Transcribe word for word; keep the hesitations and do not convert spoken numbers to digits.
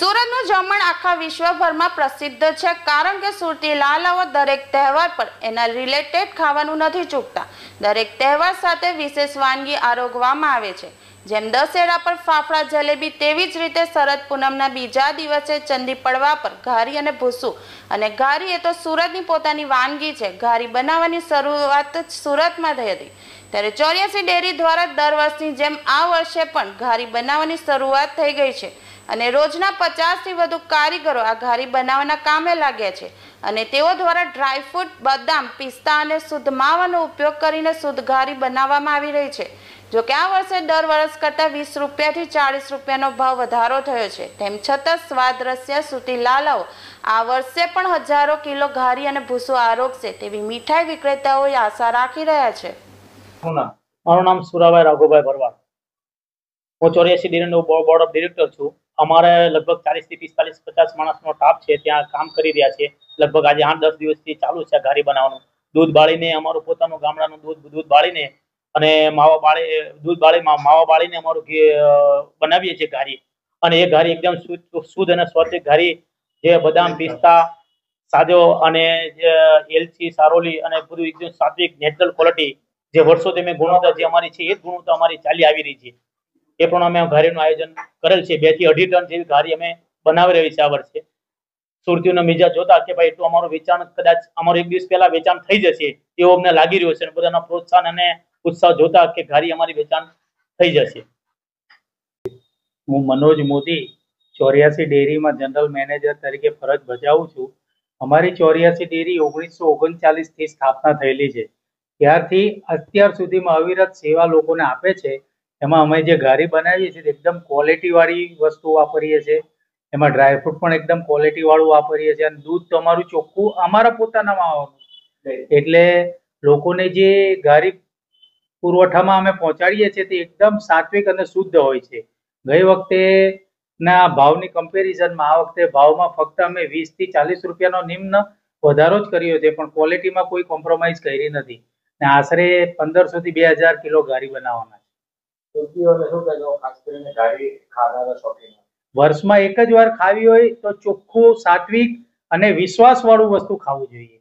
સુરતનું જમણ આખા વિશ્વભરમાં પ્રસિદ્ધ છે, કારણ કે સુરતી લાલાઓ દરેક તહેવાર પર એના રિલેટેડ ખાવાનું નથી ચૂકતા। દરેક તહેવાર સાથે વિશેષ વાનગી આરોગવામાં આવે છે। જેમ દશેરા પર ફાફડા જલેબી, તેવી જ રીતે શરદ પૂનમના બીજા દિવસે ચંદી પડવા પર ઘારી અને ભૂસું। અને ઘારી એ તો સુરતની પોતાની વાનગી છે। ઘારી બનાવવાની શરૂઆત સુરતમાં થઈ હતી, ત્યારે ચોર્યાસી ડેરી દ્વારા દર વર્ષની જેમ આ વર્ષે પણ ઘારી બનાવવાની શરૂઆત થઈ ગઈ છે અને રોજના પચાસ થી વધુ કારીગરો આ ઘારી બનાવવાના કામે લાગ્યા છે અને તેઓ દ્વારા ડ્રાયફ્રૂટ, બદામ, પિસ્તા અને શુદ્ધ માવાનો ઉપયોગ કરીને શુદ્ધ ઘારી બનાવવામાં આવી રહી છે। જો કે આ વર્ષે દર વર્ષ કરતાં વીસ રૂપિયાથી ચાલીસ રૂપિયાનો ભાવ વધારો થયો છે, તેમ છતાં સ્વાદ રસ્યા સુરતી લાલાઓ આ વર્ષે પણ હજારો કિલો ઘારી અને ભૂસું આરોગશે તેવી મીઠાઈ વિક્રેતાઓ આશા રાખી રહ્યા છે। મારું નામ સુરાભાઈ રાઘુભાઈ ભરવાડ, હું ચોર્યાસી ડેરીનો બોર્ડ ઓફ ડિરેક્ટર છું। અમારે લગભગ ચાલીસ થી પિસ્તાલીસ પચાસ માણસનો સ્ટાફ છે, ત્યાં કામ કરી રહ્યા છે। લગભગ આજે આઠ દસ દિવસથી ચાલુ છે ઘારી બનાવવાનું। દૂધ બાળીને અમારું પોતાનું ગામડાનું દૂધ દૂધ બાળીને અને માવા બાળી દૂધ બાળીમાં માવા બાળીને અમારું બનાવીએ છીએ ઘારી। અને એ ઘારી એકદમ શુદ્ધ અને સ્વચ્છ ઘારી, જે બદામ, પિસ્તા, સાજો અને એલચી, સારોલી અને બધું એકદમ સાત્વિક નેચરલ ક્વોલિટી, જે વર્ષોથી મેં ગુણવત્તા જે અમારી છે એ જ ગુણવત્તા અમારી ચાલી આવી રહી છે। એ પણ અમે ઘારીનું આયોજન કરેલ છે। બે થી અઢી ટન જેવી ઘારી અમે બનાવી રહી છે આ વર્ષે। સુરતીઓનો મિજાજ જોતા કે ભાઈ એટલું અમારું વેચાણ કદાચ અમારું એક દિવસ પહેલા વેચાણ થઈ જશે એવું અમને લાગી રહ્યું છે, અને બધાના પ્રોત્સાહન અને ઉત્સાહ જોતા કે ઘારી અમારી વેચાણ થઈ જશે। હું મનોજ મોદી ચોર્યાસી ડેરીમાં જનરલ મેનેજર તરીકે ફરજ બજાવું છું। અમારી ચોર્યાસી ડેરી ઓગણીસો ઓગણચાલીસ થી સ્થાપના થયેલી છે, ત્યારથી અત્યાર સુધીમાં અવિરત સેવા લોકોને આપે છે। એમાં અમે જે ઘારી બનાવીએ છીએ એકદમ ક્વોલિટી વાળી વસ્તુ વાપરીએ છીએ। એમાં ડ્રાયફ્રૂટ પણ એકદમ ક્વોલિટી વાળું વાપરીએ છીએ, અને દૂધ તો અમારું ચોખ્ખું અમારા પોતાના માવાનું, એટલે લોકોને જે ઘારી પુરવઠામાં અમે પહોંચાડીએ છીએ તે એકદમ સાત્વિક અને શુદ્ધ હોય છે। ગઈ વખતે ના ભાવની કમ્પેરિઝનમાં આ વખતે ભાવમાં ફક્ત અમે વીસ થી ચાલીસ રૂપિયાનો નિમ્ન વધારો જ કર્યો છે, પણ ક્વોલિટીમાં કોઈ કોમ્પ્રોમાઇઝ કરી નથી, ને આશરે પંદરસો થી બે હજાર કિલો ઘારી બનાવવાના છે। વર્ષમાં એક જ વાર ખાવી હોય તો ચોખ્ખું, સાત્વિક અને વિશ્વાસ વાળું વસ્તુ ખાવું જોઈએ।